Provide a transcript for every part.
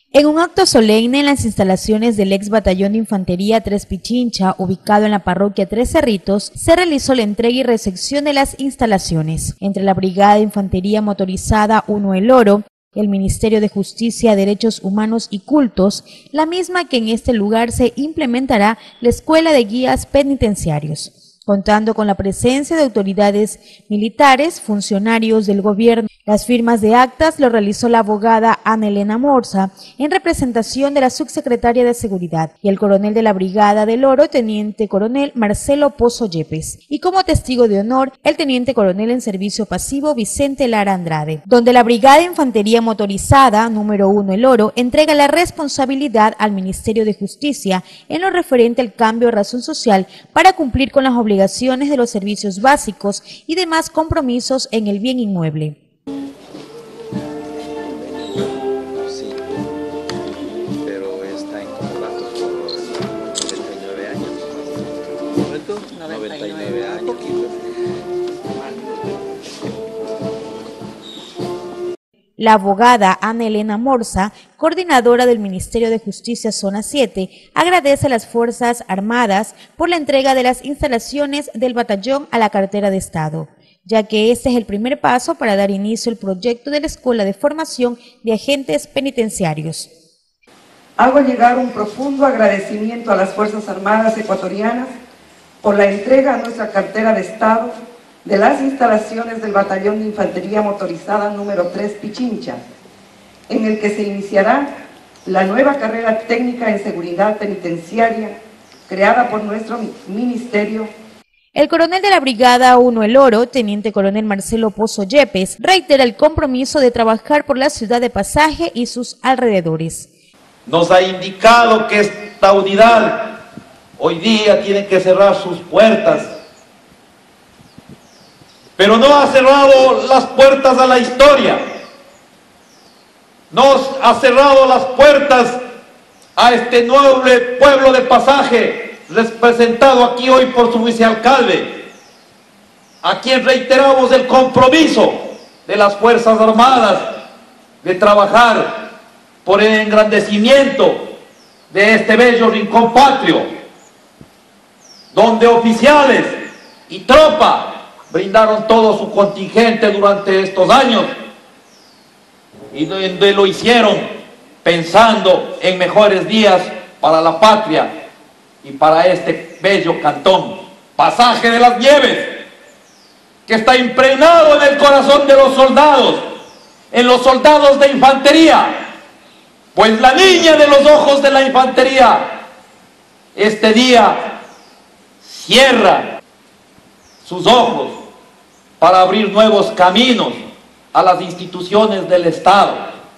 En un acto solemne en las instalaciones del ex batallón de infantería 3 Pichincha, ubicado en la parroquia Tres Cerritos, se realizó la entrega y recepción de las instalaciones entre la Brigada de Infantería Motorizada 1 El Oro, el Ministerio de Justicia, Derechos Humanos y Cultos, la misma que en este lugar se implementará la Escuela de Guías Penitenciarios, contando con la presencia de autoridades militares, funcionarios del gobierno. Las firmas de actas lo realizó la abogada Ana Elena Morza en representación de la subsecretaria de Seguridad y el coronel de la Brigada del Oro, teniente coronel Marcelo Pozo Yepes, y como testigo de honor el teniente coronel en servicio pasivo Vicente Lara Andrade, donde la Brigada de Infantería Motorizada número 1 El Oro entrega la responsabilidad al Ministerio de Justicia en lo referente al cambio de razón social para cumplir con las obligaciones de los servicios básicos y demás compromisos en el bien inmueble. Pero está en contrato por 99 años. ¿Correcto? 99 años. La abogada Ana Elena Morza, coordinadora del Ministerio de Justicia Zona 7, agradece a las Fuerzas Armadas por la entrega de las instalaciones del batallón a la cartera de Estado, ya que este es el primer paso para dar inicio al proyecto de la Escuela de Formación de Agentes Penitenciarios. Hago llegar un profundo agradecimiento a las Fuerzas Armadas ecuatorianas por la entrega a nuestra cartera de Estado de las instalaciones del Batallón de Infantería Motorizada número 3 Pichincha, en el que se iniciará la nueva carrera técnica en seguridad penitenciaria creada por nuestro ministerio. El coronel de la Brigada 1 El Oro, teniente coronel Marcelo Pozo Yepes, reitera el compromiso de trabajar por la ciudad de Pasaje y sus alrededores. Nos ha indicado que esta unidad hoy día tiene que cerrar sus puertas, pero no ha cerrado las puertas a la historia, no ha cerrado las puertas a este noble pueblo de Pasaje, representado aquí hoy por su vicealcalde, a quien reiteramos el compromiso de las Fuerzas Armadas de trabajar por el engrandecimiento de este bello rincón patrio, donde oficiales y tropa brindaron todo su contingente durante estos años y donde lo hicieron pensando en mejores días para la patria y para este bello cantón, Pasaje de las Nieves, que está impregnado en el corazón de los soldados, en los soldados de infantería, pues la niña de los ojos de la infantería este día cierra sus ojos para abrir nuevos caminos a las instituciones del Estado.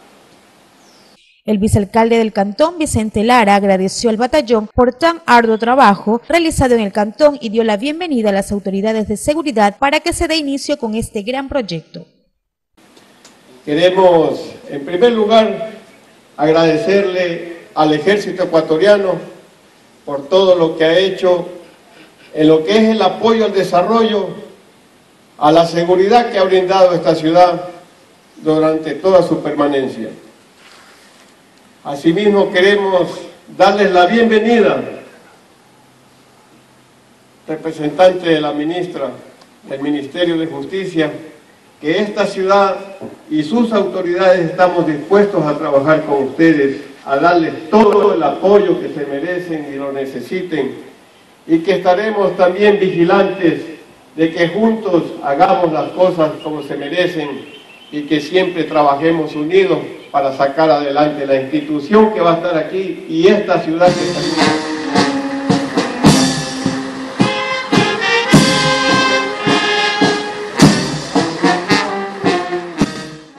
El vicealcalde del cantón, Vicente Lara, agradeció al batallón por tan arduo trabajo realizado en el cantón y dio la bienvenida a las autoridades de seguridad para que se dé inicio con este gran proyecto. Queremos, en primer lugar, agradecerle al ejército ecuatoriano por todo lo que ha hecho en lo que es el apoyo al desarrollo, a la seguridad que ha brindado esta ciudad durante toda su permanencia. Asimismo, queremos darles la bienvenida, representante de la ministra del Ministerio de Justicia, que esta ciudad y sus autoridades estamos dispuestos a trabajar con ustedes, a darles todo el apoyo que se merecen y lo necesiten, y que estaremos también vigilantes de que juntos hagamos las cosas como se merecen y que siempre trabajemos unidos para sacar adelante la institución que va a estar aquí y esta ciudad que está aquí.